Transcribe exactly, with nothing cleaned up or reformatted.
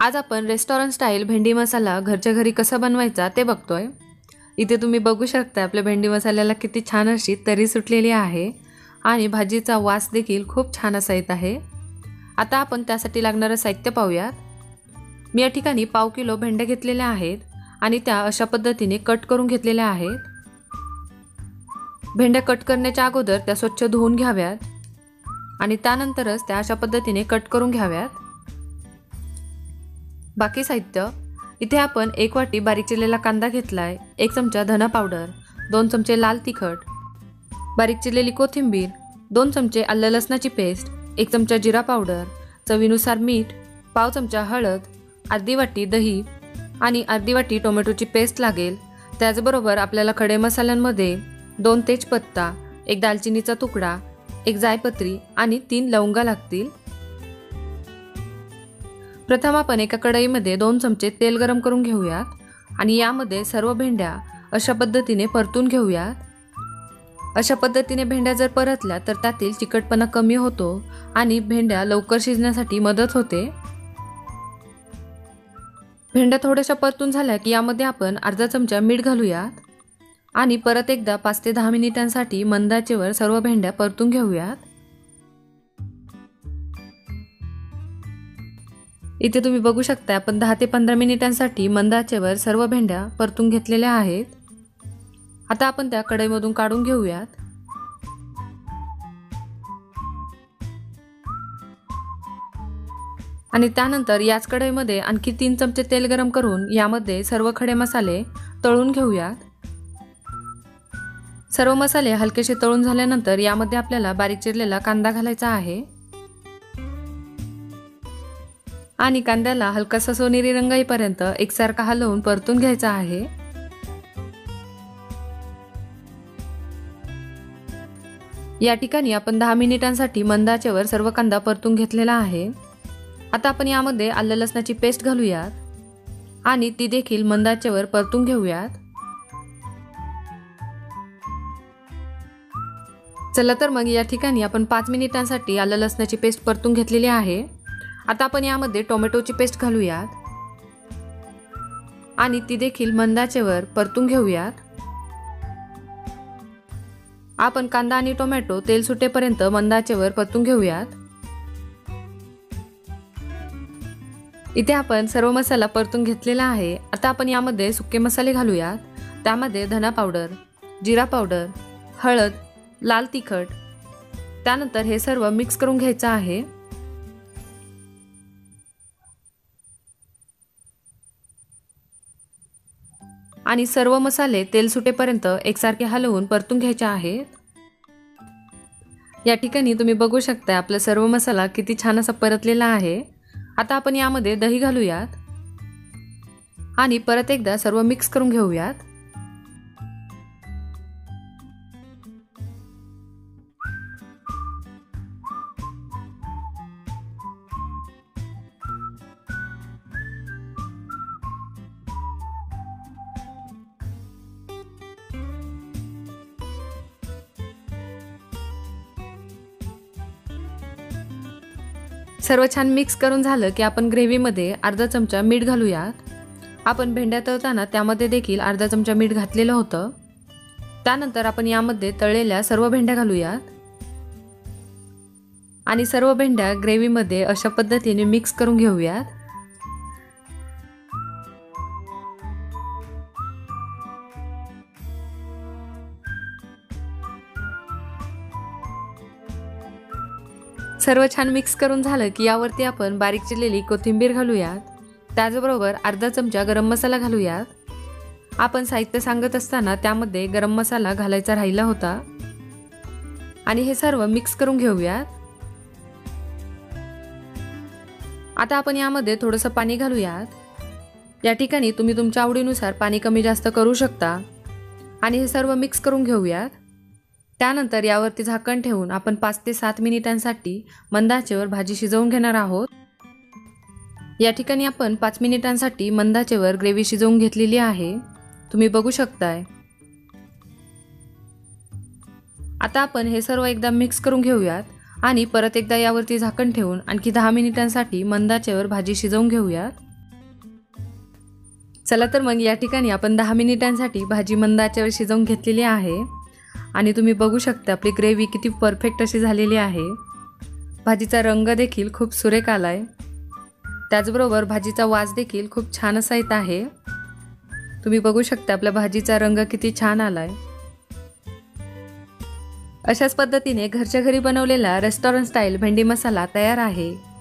आज आपण restaurant style भेंडी मसाला घरच्या घरी कसा बनवायचा ते बघतोय। इथे तुम्ही बघू शकता आपल्या भेंडी मसाल्याला किती छान अशी तरी सुटलेली आहे आणि भाजीचा वास देखील खूप छान असा येत आहे। आता आपण त्यासाठी लागणारे साहित्य पाहूयात। मी या ठिकाणी पाव किलो भेंड्या घेतलेल्या आहेत आणि त्या अशा पद्धतीने कट करून घेतलेल्या आहेत। भेंड्या कट करण्याच्या अगोदर त्या स्वच्छ धुवून घ्याव्यात आणि त्यानंतरच त्या अशा पद्धतीने कट करून घ्याव्यात। बाकी साहित्य इथे आपण एक वाटी बारीक चिरलेला कांदा घेतलाय, एक चमचा धना पावडर, दोन चमचे लाल तिखट, बारीक चिरलेली कोथिंबीर, दोन चमचे आलं लसणाची पेस्ट, एक चमचा जिरा पावडर, चवीनुसार मीठ, पाव चमचा हळद, अर्धी वाटी दही आणि अर्धी वाटी टोमॅटोची पेस्ट लागेल। त्याचबरोबर आपल्याला खडे मसाल्यांमध्ये दोन तेजपत्ता, एक दालचिनीचा तुकडा, एक जायपत्री आणि तीन लवंगा लागतील। प्रथम आपण एका कढईमध्ये दोन चमचे तेल गरम करून घेऊयात आणि यामध्ये सर्व भेंड्या अशा पद्धतीने परतून घेऊयात। अशा पद्धतीने भेंड्या जर परतल्या तर त्यातील चिकटपणा कमी होतो आणि भेंड्या लवकर शिजण्यासाठी मदत होते। भेंड्या थोड्याशा परतून झाल्या की यामध्ये आपण अर्धा चमचा मीठ घालूयात आणि परत एकदा पाच ते दहा मिनिटांसाठी मंद आचेवर सर्व भेंड्या परतून घेऊयात। इथे तुम्ही बघू शकता आपण दहा ते पंधरा मिनिटांसाठी मंद आचेवर सर्व भेंड्या परतून घेतलेल्या आहेत। आता आपण त्या कढईमधून काढून घेऊयात आणि त्यानंतर याच कढईमध्ये आणखी तीन चमचे तेल गरम करून यामध्ये सर्व खडे मसाले तळून घेऊयात। सर्व मसाले हलकेसे तळून झाल्यानंतर यामध्ये आपल्याला बारीक चिरलेला कांदा घालायचा आहे आणि कांद्याला हलकासा सोनेरी रंग येईपर्यंत एकसारखा हलवून परतून घ्यायचा आहे। या ठिकाणी आपण दहा मिनिटांसाठी मंद आचेवर सर्व कांदा परतून घेतलेला आहे। आता आपण यामध्ये आलं लसणाची पेस्ट घालूयात आणि ती देखील मंद आचेवर परतून घेऊयात। चला तर मग या ठिकाणी आपण पाच मिनिटांसाठी आलं लसणाची पेस्ट परतून घेतलेली आहे। आता आपण यामध्ये टोमॅटोची पेस्ट घालूयात आणि ती देखील मंद आचेवर परतून घेऊयात। आपण कांदा आणि टोमॅटो तेल सुटेपर्यंत मंद आचेवर परतून घेऊयात। इथे आपण सर्व मसाला परतून घेतलेला आहे। आता आपण यामध्ये सुके मसाले घालूयात। त्यामध्ये धना पावडर, जिरा पावडर, हळद, लाल तिखट, त्यानंतर हे सर्व मिक्स करून घ्यायचं आहे। आणि सर्व मसाले तेल सुटेपर्यंत एकसारखे हलवून परतून घ्यायचे आहेत। या ठिकाणी तुम्ही बघू शकता आपला सर्व मसाला किती छान असा परतलेला आहे। आता आपण यामध्ये दही घालूयात आणि परत एकदा सर्व मिक्स करून घेऊयात। सर्व छान मिक्स करून झालं की आपण ग्रेव्हीमध्ये अर्धा चमचा मीठ घालूयात। आपण भेंड्या तळताना त्यामध्ये देखील अर्धा चमचा मीठ घातलेलं होतं। त्यानंतर आपण यामध्ये तळलेल्या सर्व भेंड्या घालूयात आणि सर्व भेंड्या ग्रेव्हीमध्ये अशा पद्धतीने मिक्स करून घेऊयात। सर्व छान मिक्स करून झालं की यावरती आपण बारीक चिरलेली कोथिंबीर घालूयात। त्याचबरोबर अर्धा चमचा गरम मसाला घालूयात। आपण साहित्य सांगत असताना त्यामध्ये गरम मसाला घालायचा राहिला होता आणि हे सर्व मिक्स करून घेऊयात। आता आपण यामध्ये थोडंसं पाणी घालूयात। या ठिकाणी तुम्ही तुमच्या आवडीनुसार पाणी कमी जास्त करू शकता आणि हे सर्व मिक्स करून घेऊयात। त्यानंतर यावरती झाकण ठेवून आपण पाच ते सात मिनिटांसाठी मंद आचेवर भाजी शिजवून घेणार आहोत। या ठिकाणी आपण पाच मिनिटांसाठी मंद आचेवर ग्रेव्ही शिजवून घेतलेली आहे, तुम्ही बघू शकताय। आता आपण हे सर्व एकदा मिक्स करून घेऊयात आणि परत एकदा यावरती झाकण ठेवून आणखी दहा मिनिटांसाठी मंद आचेवर भाजी शिजवून घेऊयात। चला तर मग या ठिकाणी आपण दहा मिनिटांसाठी भाजी मंद आचेवर शिजवून घेतलेली आहे आणि तुम्ही बघू शकता आपली ग्रेव्ही किती परफेक्ट अशी झालेली आहे। भाजीचा रंग देखील खूप सुरेख आलाय, त्याचबरोबर भाजीचा वास देखील खूप छान असा येत आहे। तुम्ही बघू शकता आपल्या भाजीचा रंग किती छान आलाय। अशाच पद्धतीने घरच्या घरी बनवलेला रेस्टॉरंट स्टाईल भेंडी मसाला तयार आहे।